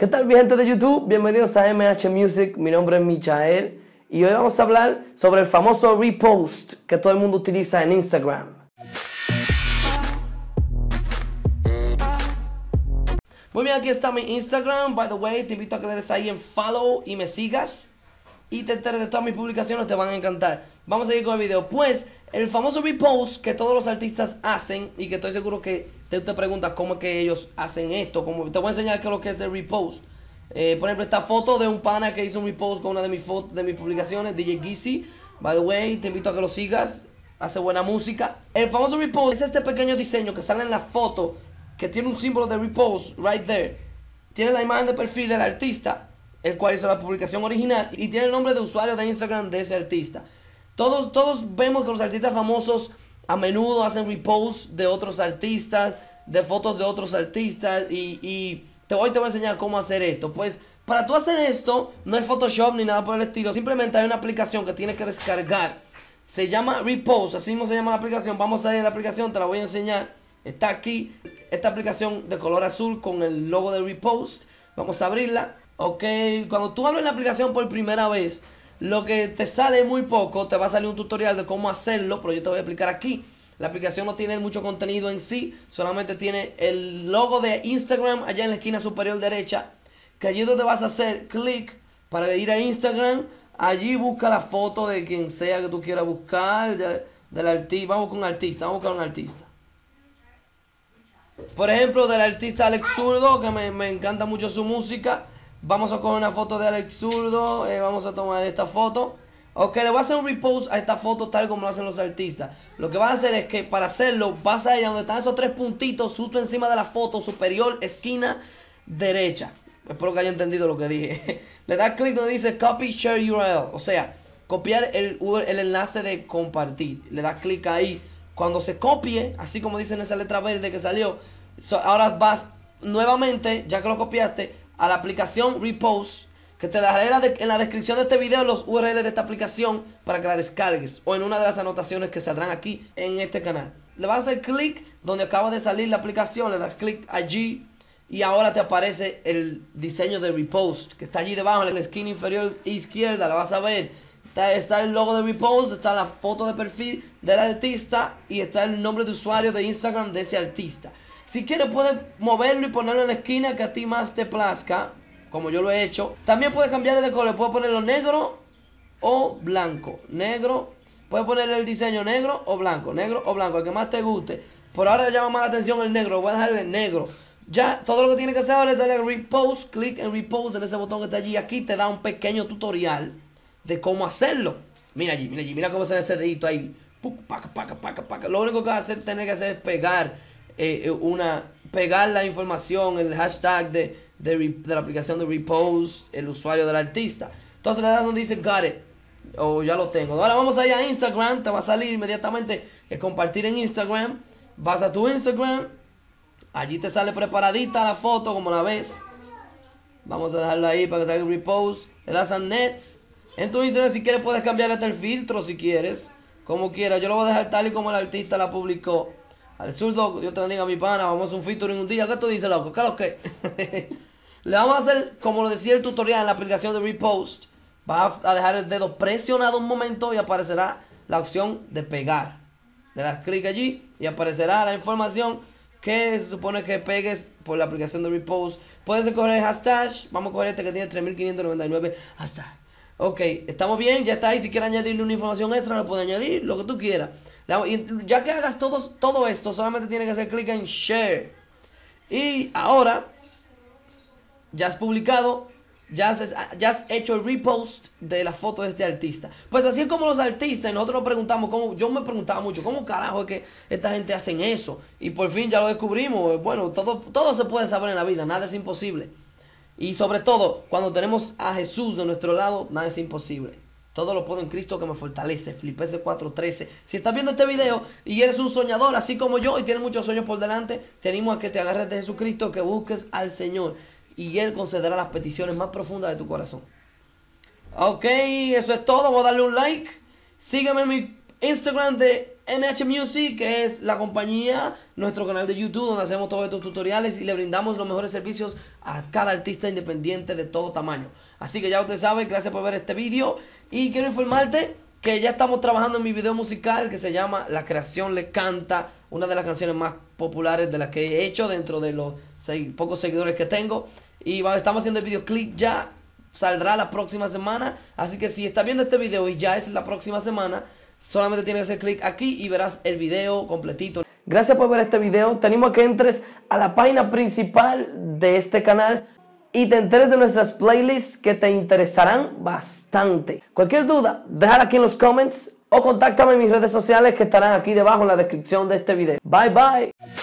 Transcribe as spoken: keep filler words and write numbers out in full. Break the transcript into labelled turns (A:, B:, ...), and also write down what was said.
A: ¿Qué tal mi gente de YouTube? Bienvenidos a M H Music, mi nombre es Michael y hoy vamos a hablar sobre el famoso repost que todo el mundo utiliza en Instagram. Muy bien, aquí está mi Instagram, by the way, te invito a que le des ahí en follow y me sigas y te enteres de todas mis publicaciones, te van a encantar. Vamos a seguir con el video. Pues, el famoso repost que todos los artistas hacen y que estoy seguro que te, te preguntas cómo es que ellos hacen esto. Como, te voy a enseñar qué es lo que es el repost. Eh, por ejemplo, esta foto de un pana que hizo un repost con una de mis fotos, de mis publicaciones, D J Gizzy. By the way, te invito a que lo sigas. Hace buena música. El famoso repost es este pequeño diseño que sale en la foto, que tiene un símbolo de repost right there. Tiene la imagen de perfil del artista, el cual hizo la publicación original, y tiene el nombre de usuario de Instagram de ese artista. Todos, todos vemos que los artistas famosos a menudo hacen reposts de otros artistas, de fotos de otros artistas, y, y te, hoy te voy a enseñar cómo hacer esto. Pues para tú hacer esto, no es Photoshop ni nada por el estilo, simplemente hay una aplicación que tienes que descargar. Se llama Repost, así mismo se llama la aplicación. Vamos a ir a la aplicación, te la voy a enseñar. Está aquí, esta aplicación de color azul con el logo de Repost. Vamos a abrirla. Ok, cuando tú abres la aplicación por primera vez, lo que te sale muy poco, te va a salir un tutorial de cómo hacerlo, pero yo te voy a explicar aquí. La aplicación no tiene mucho contenido en sí, solamente tiene el logo de Instagram allá en la esquina superior derecha, que allí es donde vas a hacer clic para ir a Instagram. Allí busca la foto de quien sea que tú quieras buscar, de, del artista. Vamos con un artista, vamos a buscar un artista. Por ejemplo, del artista Alex Zurdo, que me, me encanta mucho su música. Vamos a coger una foto de Alex Zurdo, eh, vamos a tomar esta foto. Ok, le voy a hacer un repost a esta foto tal como lo hacen los artistas. Lo que vas a hacer es que para hacerlo vas a ir a donde están esos tres puntitos justo encima de la foto superior, esquina derecha. Espero que haya entendido lo que dije. Le das clic donde dice Copy Share U R L, o sea, copiar el, el enlace de compartir. Le das clic ahí. Cuando se copie, así como dice en esa letra verde que salió, so, ahora vas nuevamente, ya que lo copiaste, a la aplicación Repost, que te dejaré en la, de, en la descripción de este video los U R L de esta aplicación para que la descargues, o en una de las anotaciones que saldrán aquí en este canal. Le vas a hacer clic donde acaba de salir la aplicación, le das clic allí y ahora te aparece el diseño de Repost, que está allí debajo en la esquina inferior izquierda. La vas a ver. Está, está el logo de Repost, está la foto de perfil del artista y está el nombre de usuario de Instagram de ese artista. Si quieres puedes moverlo y ponerlo en la esquina que a ti más te plazca, como yo lo he hecho. También puedes cambiarle de color, puedes ponerlo negro o blanco. Negro, puedes ponerle el diseño negro o blanco, negro o blanco, el que más te guste. Por ahora llama más la atención el negro, voy a dejarle el negro. Ya, todo lo que tiene que hacer ahora es darle Repost, clic en Repost en ese botón que está allí. Aquí te da un pequeño tutorial de cómo hacerlo. Mira allí, mira allí, mira cómo se ve ese dedito ahí. Paca, paca, paca, paca. Lo único que vas a hacer, tener que hacer es pegar eh, una, pegar la información, el hashtag de, de, de la aplicación de Repost, el usuario del artista. Entonces le das donde dice got it, o ya lo tengo. Ahora vamos a ir a Instagram, te va a salir inmediatamente el compartir en Instagram. Vas a tu Instagram, allí te sale preparadita la foto como la ves. Vamos a dejarlo ahí para que salga el Repost. Le das a Next. En tu Instagram, si quieres, puedes cambiar hasta el filtro si quieres, como quieras. Yo lo voy a dejar tal y como el artista la publicó. Al Zurdo, Dios te bendiga, mi pana. Vamos a hacer un featuring un día. ¿Qué tú dices, loco? ¿Qué es lo que? Le vamos a hacer, como lo decía el tutorial en la aplicación de Repost. Vas a dejar el dedo presionado un momento y aparecerá la opción de pegar. Le das clic allí y aparecerá la información que se supone que pegues por la aplicación de Repost. Puedes escoger el hashtag. Vamos a coger este que tiene tres mil quinientos noventa y nueve hashtag. Ok, estamos bien, ya está ahí. Si quieres añadirle una información extra, lo puedes añadir, lo que tú quieras. Y ya que hagas todo, todo esto, solamente tienes que hacer clic en Share. Y ahora, ya has publicado, ya has, ya has hecho el repost de la foto de este artista. Pues así es como los artistas, y nosotros nos preguntamos, cómo, yo me preguntaba mucho, ¿cómo carajo es que esta gente hacen eso? Y por fin ya lo descubrimos. Bueno, todo, todo se puede saber en la vida, nada es imposible. Y sobre todo, cuando tenemos a Jesús de nuestro lado, nada es imposible. Todo lo puedo en Cristo que me fortalece. Filipenses cuatro trece. Si estás viendo este video y eres un soñador así como yo y tienes muchos sueños por delante, te animo a que te agarres de Jesucristo, que busques al Señor y Él concederá las peticiones más profundas de tu corazón. Ok, eso es todo. Voy a darle un like. Sígueme en mi Instagram de M H Music, que es la compañía, nuestro canal de YouTube donde hacemos todos estos tutoriales y le brindamos los mejores servicios a cada artista independiente de todo tamaño. Así que ya usted sabe, gracias por ver este vídeo y quiero informarte que ya estamos trabajando en mi video musical que se llama La Creación Le Canta, una de las canciones más populares de las que he hecho dentro de los seis, pocos seguidores que tengo. Y va, estamos haciendo el videoclip ya, saldrá la próxima semana. Así que si estás viendo este video y ya es la próxima semana, solamente tienes que hacer clic aquí y verás el video completito. Gracias por ver este video. Te animo a que entres a la página principal de este canal y te enteres de nuestras playlists que te interesarán bastante. Cualquier duda, déjala aquí en los comments o contáctame en mis redes sociales que estarán aquí debajo en la descripción de este video. Bye bye.